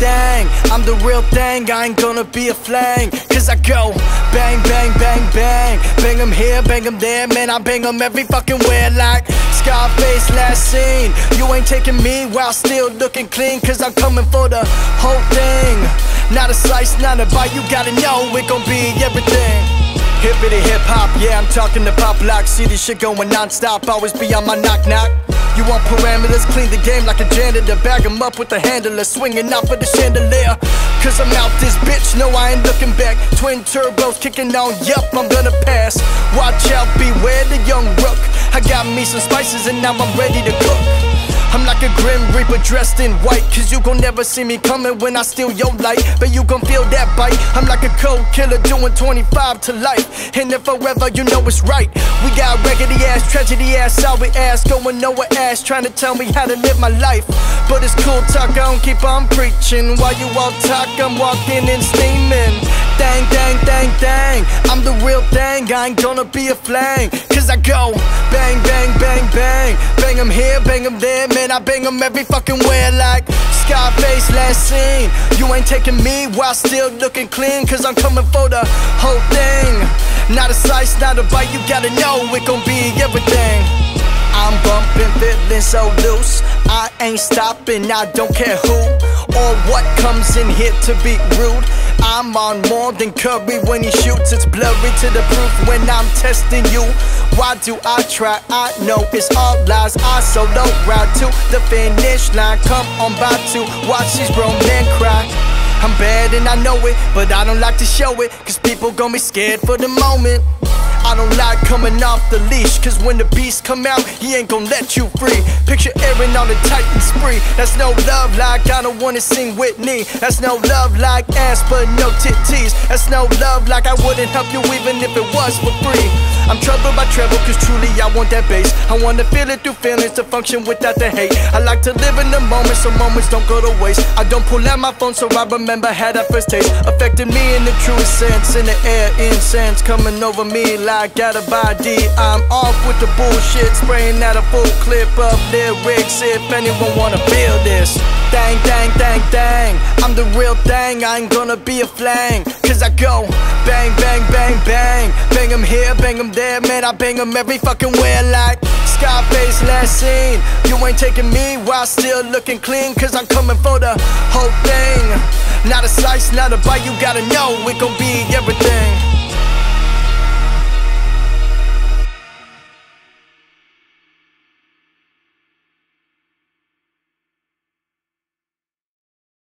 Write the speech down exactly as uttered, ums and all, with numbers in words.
dang, I'm the real thing, I ain't gonna be a flang. Cause I go bang, bang, bang, bang. Bang 'em here, bang 'em there, man, I bang 'em every fucking where. Like Scarface last scene, you ain't taking me while still looking clean. Cause I'm coming for the whole thing. Not a slice, not a bite, you gotta know it gon' be everything. Hippity hip hop, yeah, I'm talking to pop lock. See this shit going non-stop, always be on my knock knock. You want parameters, clean the game like a janitor. Bag 'em up with the handler, swinging out for the chandelier. Cause I'm out this bitch, no I ain't looking back. Twin turbos kicking on, yup, I'm gonna pass. Watch out, beware the young rook. I got me some spices and now I'm ready to cook. I'm like a grim reaper dressed in white. Cause you gon' never see me coming when I steal your light. But you gon' feel that bite. I'm like a cold killer doing twenty-five to life. And if forever you know it's right. We got raggedy ass, tragedy ass, sorry ass, going nowhere ass, trying to tell me how to live my life. But it's cool talk, I don't keep on preaching. While you all talk, I'm walking and steaming. Dang, dang, dang, dang, I'm the real thing, I ain't gonna be a flang. Cause I go bang, bang, bang, bang. Bang 'em here, bang 'em there, man, I bang 'em every fucking where. Like Scarface last scene, you ain't taking me while still looking clean. Cause I'm coming for the whole thing. Not a slice, not a bite, you gotta know it gon' be everything. I'm bumping, feeling so loose, I ain't stopping, I don't care who or what comes in here to be rude. I'm on more than Curry when he shoots, it's blurry to the proof when I'm testing you. Why do I try? I know it's all lies. I solo ride to the finish line. Come on by to watch these grown men cry. I'm bad and I know it, but I don't like to show it. Cause people gon' be scared for the moment. I don't like coming off the leash. Cause when the beast come out, he ain't gon' let you free. Picture Aaron on the Titan spree. That's no love like I don't wanna sing Whitney. That's no love like ass but no titties. That's no love like I wouldn't help you even if it was for free. I'm troubled by treble cause truly I want that bass. I wanna feel it through feelings to function without the hate. I like to live in the moment so moments don't go to waste. I don't pull out my phone so I remember how that first taste affected me in the truest sense. In the air, incense coming over me like got a body. I'm off with the bullshit, spraying out a full clip of lyrics. If anyone wanna feel this, dang, dang, dang, dang, I'm the real thing, I ain't gonna be a flang. Cause I go bang, bang, bang, bang. Bang 'em here, bang 'em there, man, I bang 'em every fucking where. Like Scarface last scene, you ain't taking me while still looking clean. Cause I'm coming for the whole thing. Not a slice, not a bite, you gotta know it gon' be everything.